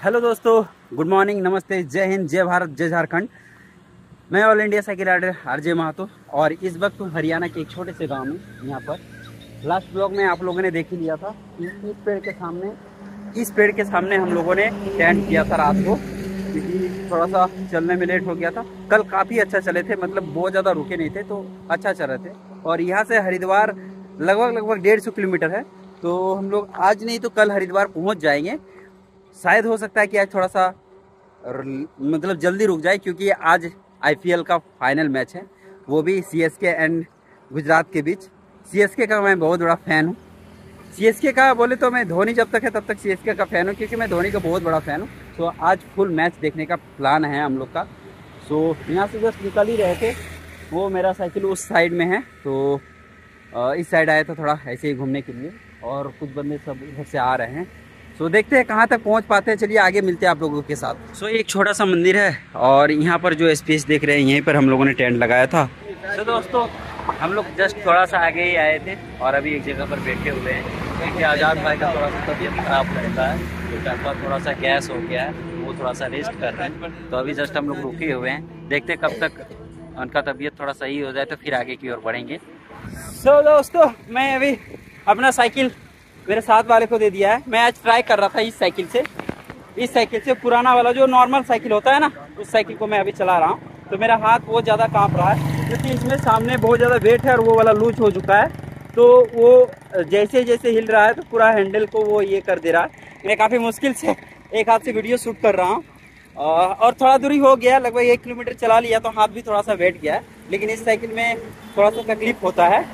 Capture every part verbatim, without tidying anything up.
Hello दोस्तों, good morning, नमस्ते, जय हिंद, जय भारत, जय झारखंड। मैं all India cycle rider RJ Mahato और इस वक्त हरियाणा के एक छोटे से गांव में यहाँ पर लास्ट ब्लॉग में आप लोगों ने देख ही लिया था। इस पेड़ के सामने इस पेड़ के सामने हम लोगों ने टेंट किया था रात को, क्योंकि थोड़ा सा चलने में लेट हो गया था। कल काफ़ी अच्छा चले थे, मतलब बहुत ज़्यादा रुके नहीं थे, तो अच्छा चल रहे थे। और यहाँ से हरिद्वार लगभग लगभग डेढ़ सौ किलोमीटर है, तो हम लोग आज नहीं तो कल हरिद्वार पहुँच जाएंगे। शायद हो सकता है कि आज थोड़ा सा मतलब जल्दी रुक जाए, क्योंकि आज आईपीएल का फाइनल मैच है, वो भी सीएसके एंड गुजरात के बीच। सीएसके का मैं बहुत बड़ा फ़ैन हूँ। सीएसके का बोले तो मैं धोनी जब तक है तब तक सीएसके का फ़ैन हूँ, क्योंकि मैं धोनी का बहुत बड़ा फ़ैन हूँ। तो आज फुल मैच देखने का प्लान है हम लोग का। सो यहाँ से जस्ट निकल ही रहे थे, वो मेरा साइकिल उस साइड में है, तो इस साइड आया था थोड़ा ऐसे ही घूमने के लिए, और कुछ बंदे सब इधर से आ रहे हैं। सो so, देखते हैं कहाँ तक पहुँच पाते हैं। चलिए आगे मिलते हैं आप लोगों के साथ। सो so, एक छोटा सा मंदिर है और यहाँ पर जो स्पेस देख रहे हैं यहीं पर हम लोगों ने टेंट लगाया था। तो so, दोस्तों हम लोग जस्ट थोड़ा सा आगे ही आए थे और अभी एक जगह पर बैठे हुए हैं, क्योंकि आज़ाद भाई का थोड़ा सा तबीयत खराब रहता है, तो थोड़ा सा गैस हो गया है, वो थोड़ा सा रेस्ट कर रहे हैं। तो अभी जस्ट हम लोग रुके हुए हैं, देखते हैं कब तक उनका तबीयत थोड़ा सही हो जाए तो फिर आगे की ओर बढ़ेंगे। सो so, दोस्तों मैं अभी अपना साइकिल मेरे साथ वाले को दे दिया है। मैं आज ट्राई कर रहा था इस साइकिल से इस साइकिल से पुराना वाला जो नॉर्मल साइकिल होता है ना, उस साइकिल को मैं अभी चला रहा हूँ। तो मेरा हाथ बहुत ज़्यादा कांप रहा है, क्योंकि इसमें सामने बहुत ज़्यादा वेट है और वो वाला लूज हो चुका है। तो वो जैसे जैसे हिल रहा है तो पूरा हैंडल को वो ये कर दे रहा है। मैं काफ़ी मुश्किल से एक हाथ से वीडियो शूट कर रहा हूँ, और थोड़ा दूरी हो गया, लगभग एक किलोमीटर चला लिया, तो हाथ भी थोड़ा सा बैठ गया है। लेकिन इस साइकिल में थोड़ा सा तकलीफ होता है,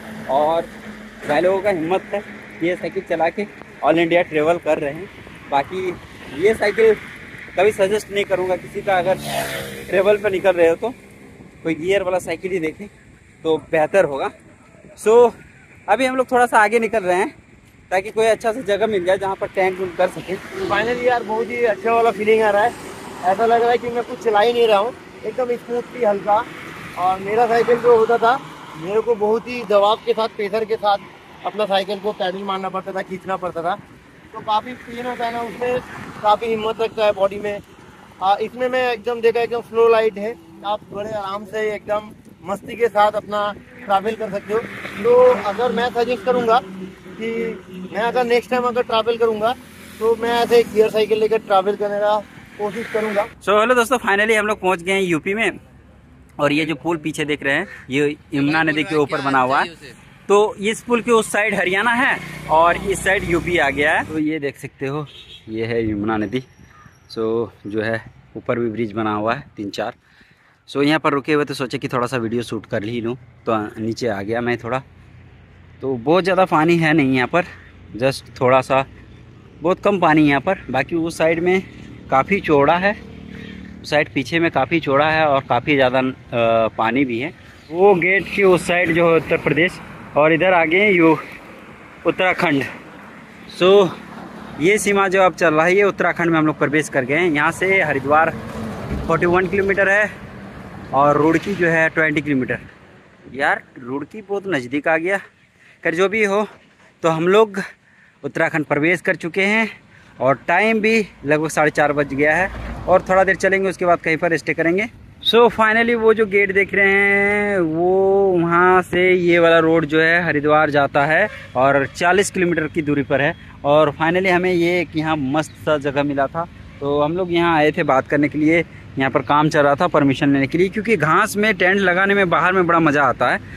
और भाई लोगों का हिम्मत है ये साइकिल चला के ऑल इंडिया ट्रेवल कर रहे हैं। बाकी ये साइकिल कभी सजेस्ट नहीं करूँगा किसी का, अगर ट्रेवल पर निकल रहे हो तो कोई गियर वाला साइकिल ही देखें तो बेहतर होगा। सो so, अभी हम लोग थोड़ा सा आगे निकल रहे हैं ताकि कोई अच्छा सा जगह मिल जाए जहाँ पर टेंट वूट कर सकें। फाइनली यार बहुत ही अच्छा वाला फीलिंग आ रहा है। ऐसा लग रहा है कि मैं कुछ चला ही नहीं रहा हूँ, एकदम स्मूथली हल्का। और मेरा साइकिल जो होता था, मेरे को बहुत ही दबाव के साथ, प्रेशर के साथ अपना साइकिल को पैडल मारना पड़ता था, खींचना पड़ता था। तो काफ़ी पेन होता है ना, उसमें काफ़ी हिम्मत लगता है बॉडी में। आ, इसमें मैं एकदम देखा एकदम स्लो लाइट है, आप बड़े आराम से एकदम मस्ती के साथ अपना ट्रैवल कर सकते हो। तो अगर मैं सजेस्ट करूँगा कि मैं अगर नेक्स्ट टाइम अगर ट्रैवल करूँगा तो मैं ऐसे एक गियर साइकिल लेकर ट्रैवल करने का कोशिश करूँगा। सो हेलो दोस्तों, फाइनली हम लोग पहुँच गए हैं यूपी में, और ये जो पुल पीछे देख रहे हैं ये यमुना नदी के ऊपर बना हुआ है। तो इस पुल के उस साइड हरियाणा है और इस साइड यूपी आ गया है। तो ये देख सकते हो, ये है यमुना नदी। सो जो है ऊपर भी ब्रिज बना हुआ है तीन चार। सो यहाँ पर रुके हुए तो सोचे कि थोड़ा सा वीडियो शूट कर ही लूँ, तो नीचे आ गया मैं थोड़ा। तो बहुत ज़्यादा पानी है नहीं यहाँ पर, जस्ट थोड़ा सा, बहुत कम पानी यहाँ पर। बाकी उस साइड में काफ़ी चौड़ा है, उस साइड पीछे में काफ़ी चौड़ा है और काफ़ी ज़्यादा पानी भी है। वो गेट के उस साइड जो है उत्तर प्रदेश, और इधर आगे यू उत्तराखंड। सो ये सीमा जो अब चल रहा है ये उत्तराखंड में हम लोग प्रवेश कर गए हैं। यहाँ से हरिद्वार इकतालीस किलोमीटर है और रुड़की जो है बीस किलोमीटर। यार रुड़की बहुत नज़दीक आ गया। कर जो भी हो, तो हम लोग उत्तराखंड प्रवेश कर चुके हैं और टाइम भी लगभग साढ़े चार बज गया है, और थोड़ा देर चलेंगे, उसके बाद कहीं पर स्टे करेंगे। सो so, फाइनली वो जो गेट देख रहे हैं वो वहाँ से ये वाला रोड जो है हरिद्वार जाता है और चालीस किलोमीटर की दूरी पर है। और फाइनली हमें ये एक यहाँ मस्त सा जगह मिला था, तो हम लोग यहाँ आए थे बात करने के लिए। यहाँ पर काम चल रहा था परमिशन लेने के लिए, क्योंकि घास में टेंट लगाने में बाहर में बड़ा मज़ा आता है।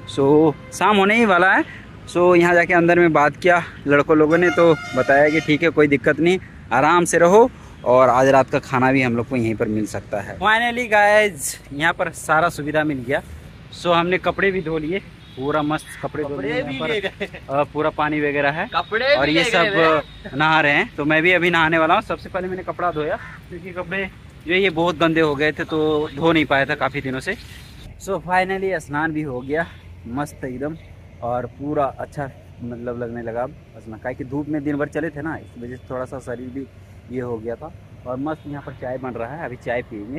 सो so, शाम होने ही वाला है। सो so, यहाँ जाके अंदर में बात किया लड़कों लोगों ने, तो बताया कि ठीक है कोई दिक्कत नहीं, आराम से रहो, और आज रात का खाना भी हम लोग को यहीं पर मिल सकता है। फाइनली गाइज यहाँ पर सारा सुविधा मिल गया। सो हमने कपड़े भी धो लिए, पूरा मस्त कपड़े धो लिए। यहाँ पर पूरा पानी वगैरह है, कपड़े और ये सब नहा रहे हैं। तो मैं भी अभी नहाने वाला हूँ। सबसे पहले मैंने कपड़ा धोया, क्योंकि कपड़े जो ये बहुत गंदे हो गए थे, तो धो नहीं पाया था काफ़ी दिनों से। सो फाइनली स्नान भी हो गया मस्त एकदम, और पूरा अच्छा मतलब लगने लगा स्नान, काहे कि धूप में दिन भर चले थे ना, इस वजह से थोड़ा सा शरीर भी ये हो गया था। और मस्त यहाँ पर चाय बन रहा है, अभी चाय पिएंगे,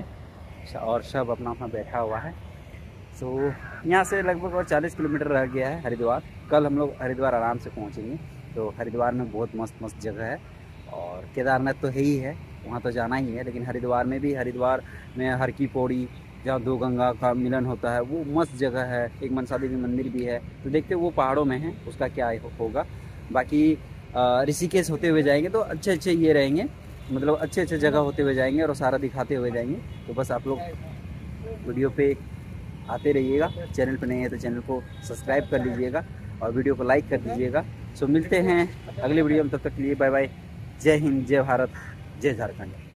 और सब अपना अपना बैठा हुआ है। सो so, यहाँ से लगभग और चालीस किलोमीटर रह गया है हरिद्वार। कल हम लोग हरिद्वार आराम से पहुँचेंगे। तो हरिद्वार में बहुत मस्त मस्त जगह है, और केदारनाथ तो है ही है, वहाँ तो जाना ही है। लेकिन हरिद्वार में भी, हरिद्वार में हर की पौड़ी जहाँ दो गंगा का मिलन होता है, वो मस्त जगह है। एक मनसा देवी मंदिर भी है, तो देखते वो पहाड़ों में है, उसका क्या होगा। बाकी ऋषिकेश होते हुए जाएंगे तो अच्छे अच्छे ये रहेंगे, मतलब अच्छे अच्छे जगह होते हुए जाएंगे और सारा दिखाते हुए जाएंगे। तो बस आप लोग वीडियो पे आते रहिएगा। चैनल पर नहीं है तो चैनल को सब्सक्राइब कर लीजिएगा और वीडियो को लाइक कर दीजिएगा। सो मिलते हैं अगले वीडियो में, तब तक के लिए बाय बाय। जय हिंद, जय भारत, जय झारखंड।